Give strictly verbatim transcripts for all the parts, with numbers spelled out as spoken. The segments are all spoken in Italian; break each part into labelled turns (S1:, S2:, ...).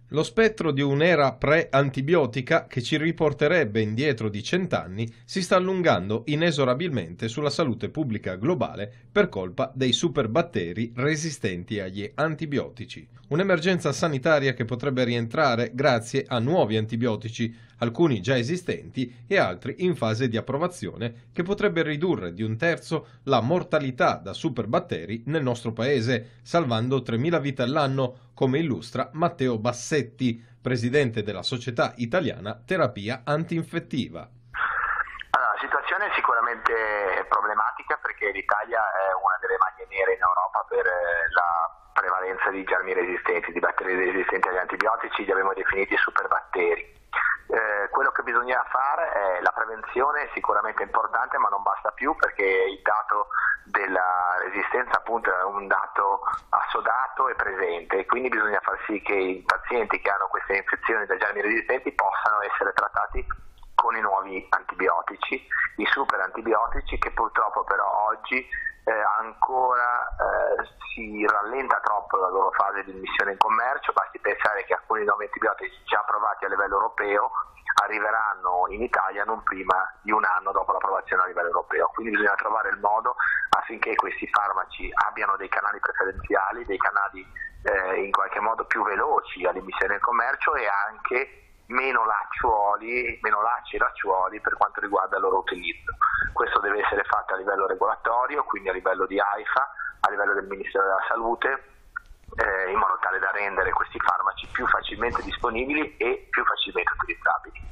S1: Lo spettro di un'era pre-antibiotica che ci riporterebbe indietro di cent'anni si sta allungando inesorabilmente sulla salute pubblica globale per colpa dei superbatteri resistenti agli antibiotici. Un'emergenza sanitaria che potrebbe rientrare grazie a nuovi antibiotici, alcuni già esistenti e altri in fase di approvazione, che potrebbe ridurre di un terzo la mortalità da superbatteri nel nostro paese, salvando tremila vite all'anno, come illustra Matteo Bassetti, presidente della Società Italiana Terapia Antinfettiva.
S2: Allora, la situazione è sicuramente problematica perché l'Italia è una delle maglie nere in Europa per la prevalenza di germi resistenti, di batteri resistenti agli antibiotici, li abbiamo definiti superbatteri. Eh, quello che bisogna fare è la prevenzione, è sicuramente importante, ma non basta più perché il dato della resistenza appunto è un dato assodato e presente, e quindi bisogna far sì che i pazienti che hanno queste infezioni da germi resistenti possano essere trattati con i nuovi antibiotici, i super antibiotici, che purtroppo però oggi eh, ancora eh, si rallenta troppo la loro fase di immissione in commercio. Basti pensare che alcuni nuovi antibiotici già approvati a livello europeo arriveranno in Italia non prima di un anno dopo l'approvazione a livello europeo, quindi bisogna trovare il modo affinché questi farmaci abbiano dei canali preferenziali, dei canali eh, in qualche modo più veloci all'immissione in commercio e anche meno lacciuoli, meno lacci e lacciuoli per quanto riguarda il loro utilizzo. Questo deve essere fatto a livello regolatorio, quindi a livello di AIFA, a livello del Ministero della Salute, eh, in modo tale da rendere questi farmaci più facilmente disponibili e più facilmente utilizzabili.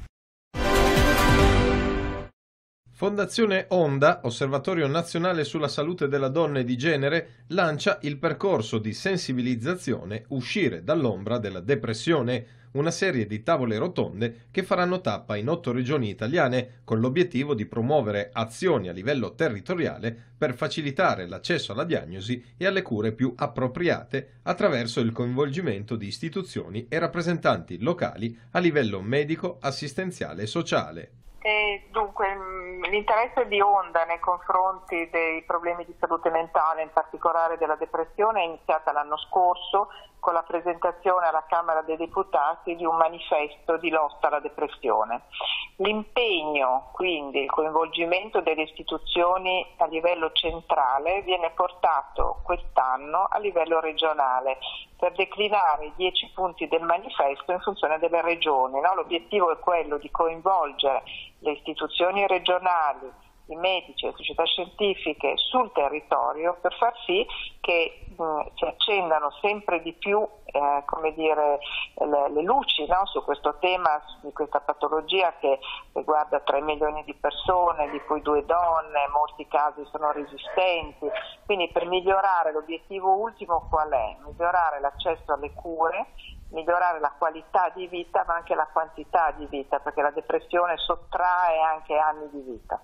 S1: Fondazione Onda, Osservatorio Nazionale sulla Salute della Donna e di Genere, lancia il percorso di sensibilizzazione Uscire dall'ombra della depressione, una serie di tavole rotonde che faranno tappa in otto regioni italiane con l'obiettivo di promuovere azioni a livello territoriale per facilitare l'accesso alla diagnosi e alle cure più appropriate attraverso il coinvolgimento di istituzioni e rappresentanti locali a livello medico, assistenziale e sociale.
S3: E dunque l'interesse di Onda nei confronti dei problemi di salute mentale, in particolare della depressione, è iniziata l'anno scorso con la presentazione alla Camera dei Deputati di un manifesto di lotta alla depressione. L'impegno, quindi il coinvolgimento delle istituzioni a livello centrale, viene portato quest'anno a livello regionale per declinare i dieci punti del manifesto in funzione delle regioni. No? L'obiettivo è quello di coinvolgere le istituzioni regionali, i medici, le società scientifiche sul territorio per far sì che mh, si accendano sempre di più eh, come dire, le, le luci, no? su questo tema, di questa patologia che riguarda tre milioni di persone, di cui due donne, molti casi sono resistenti. Quindi per migliorare, l'obiettivo ultimo qual è? Migliorare l'accesso alle cure, migliorare la qualità di vita ma anche la quantità di vita, perché la depressione sottrae anche anni di vita.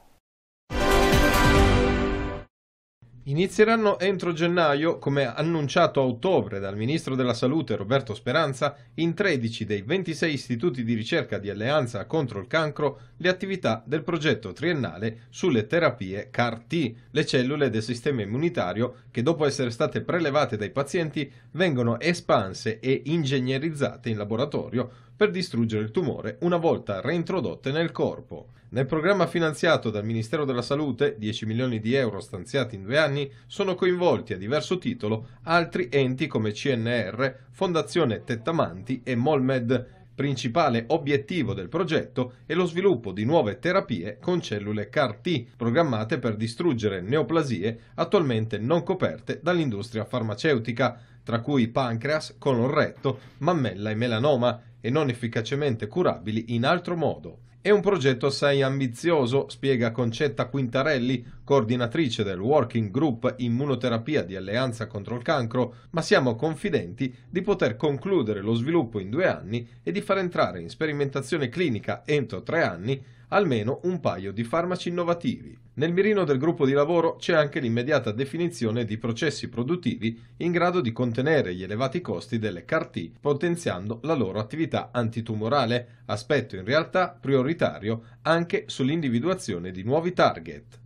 S1: Inizieranno entro gennaio, come annunciato a ottobre dal Ministro della Salute Roberto Speranza, in tredici dei ventisei istituti di ricerca di Alleanza contro il cancro, le attività del progetto triennale sulle terapie C A R T, le cellule del sistema immunitario che dopo essere state prelevate dai pazienti vengono espanse e ingegnerizzate in laboratorio per distruggere il tumore una volta reintrodotte nel corpo. Nel programma finanziato dal Ministero della Salute, dieci milioni di euro stanziati in due anni, sono coinvolti a diverso titolo altri enti come C N R, Fondazione Tettamanti e Molmed. Principale obiettivo del progetto è lo sviluppo di nuove terapie con cellule C A R T, programmate per distruggere neoplasie attualmente non coperte dall'industria farmaceutica, tra cui pancreas, colon retto, mammella e melanoma, e non efficacemente curabili in altro modo. È un progetto assai ambizioso, spiega Concetta Quintarelli, coordinatrice del Working Group Immunoterapia di Alleanza contro il Cancro, ma siamo confidenti di poter concludere lo sviluppo in due anni e di far entrare in sperimentazione clinica entro tre anni almeno un paio di farmaci innovativi. Nel mirino del gruppo di lavoro c'è anche l'immediata definizione di processi produttivi in grado di contenere gli elevati costi delle C A R T, potenziando la loro attività antitumorale, aspetto in realtà prioritario anche sull'individuazione di nuovi target.